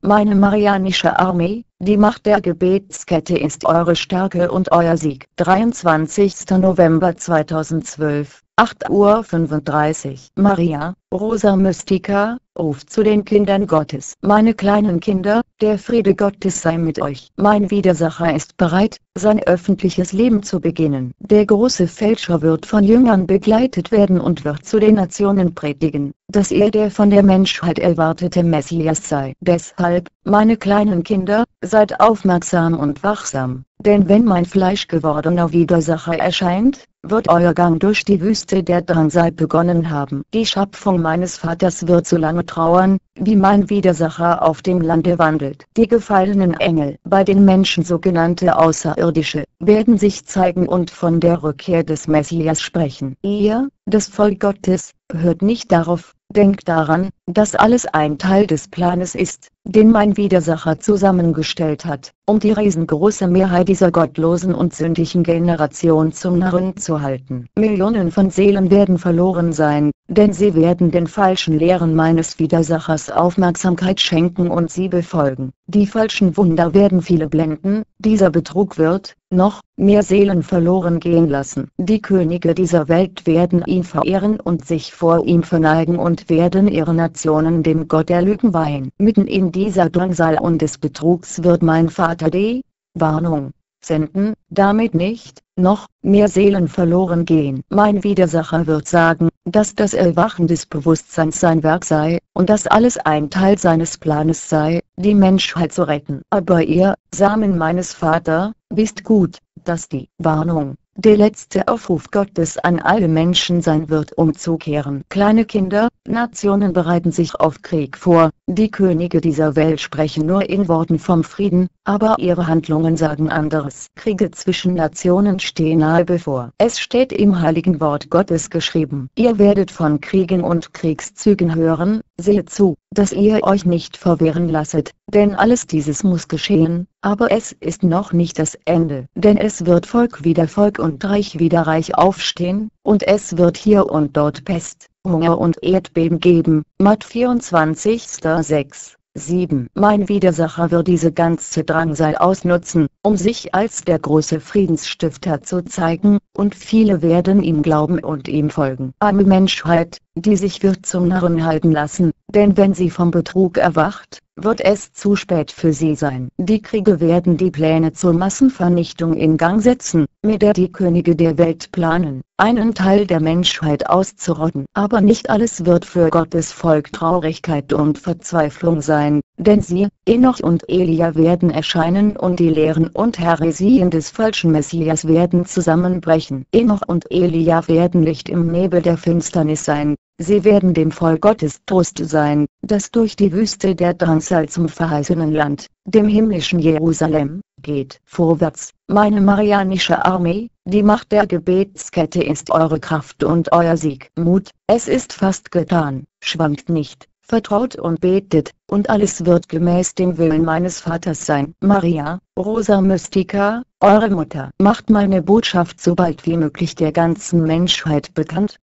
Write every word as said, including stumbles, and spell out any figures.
meine marianische Armee, die Macht der Gebetskette ist eure Stärke und euer Sieg. dreiundzwanzigster November zweitausendzwölf, acht Uhr fünfunddreißig. Maria, Rosa Mystica, ruft zu den Kindern Gottes. Meine kleinen Kinder, der Friede Gottes sei mit euch. Mein Widersacher ist bereit, sein öffentliches Leben zu beginnen. Der große Fälscher wird von Jüngern begleitet werden und wird zu den Nationen predigen, dass er der von der Menschheit erwartete Messias sei. Deshalb, meine kleinen Kinder, seid aufmerksam und wachsam, denn wenn mein fleischgewordener Widersacher erscheint, wird euer Gang durch die Wüste der Drangsal begonnen haben. Die Schöpfung meines Vaters wird so lange trauern, wie mein Widersacher auf dem Lande wandelt. Die gefallenen Engel, bei den Menschen sogenannte Außerirdische, werden sich zeigen und von der Rückkehr des Messias sprechen. Ihr, das Volk Gottes, hört nicht darauf, denkt daran, dass alles ein Teil des Planes ist, den mein Widersacher zusammengestellt hat, um die riesengroße Mehrheit dieser gottlosen und sündigen Generation zum Narren zu halten. Millionen von Seelen werden verloren sein, denn sie werden den falschen Lehren meines Widersachers Aufmerksamkeit schenken und sie befolgen. Die falschen Wunder werden viele blenden, dieser Betrug wird noch mehr Seelen verloren gehen lassen. Die Könige dieser Welt werden ihn verehren und sich vor ihm verneigen und werden ihre Nationen dem Gott der Lügen weihen. Mitten in dieser Drangsal und des Betrugs wird mein Vater die Warnung senden, damit nicht noch mehr Seelen verloren gehen. Mein Widersacher wird sagen, dass das Erwachen des Bewusstseins sein Werk sei, und dass alles ein Teil seines Planes sei, die Menschheit zu retten. Aber ihr, Samen meines Vaters, wisst gut, dass die Warnung der letzte Aufruf Gottes an alle Menschen sein wird, umzukehren. Kleine Kinder, Nationen bereiten sich auf Krieg vor, die Könige dieser Welt sprechen nur in Worten vom Frieden, aber ihre Handlungen sagen anderes. Kriege zwischen Nationen stehen nahe bevor. Es steht im heiligen Wort Gottes geschrieben: Ihr werdet von Kriegen und Kriegszügen hören, seht zu, dass ihr euch nicht verwehren lasset, denn alles dieses muss geschehen, aber es ist noch nicht das Ende. Denn es wird Volk wider Volk und Reich wider Reich aufstehen, und es wird hier und dort Pest, Hunger und Erdbeben geben. Mat vierundzwanzig sechs, sieben. Mein Widersacher wird diese ganze Drangsal ausnutzen, um sich als der große Friedensstifter zu zeigen, und viele werden ihm glauben und ihm folgen. Arme Menschheit, die sich wird zum Narren halten lassen, denn wenn sie vom Betrug erwacht, wird es zu spät für sie sein. Die Kriege werden die Pläne zur Massenvernichtung in Gang setzen, mit der die Könige der Welt planen, einen Teil der Menschheit auszurotten. Aber nicht alles wird für Gottes Volk Traurigkeit und Verzweiflung sein, denn sie, Enoch und Elia werden erscheinen und die Lehren und Häresien des falschen Messias werden zusammenbrechen. Enoch und Elia werden Licht im Nebel der Finsternis sein. Sie werden dem Volk Gottes Trost sein, das durch die Wüste der Drangsal zum verheißenen Land, dem himmlischen Jerusalem, geht. Vorwärts, meine marianische Armee, die Macht der Gebetskette ist eure Kraft und euer Sieg. Mut, es ist fast getan, schwankt nicht, vertraut und betet, und alles wird gemäß dem Willen meines Vaters sein. Maria, Rosa Mystica, eure Mutter, macht meine Botschaft so bald wie möglich der ganzen Menschheit bekannt,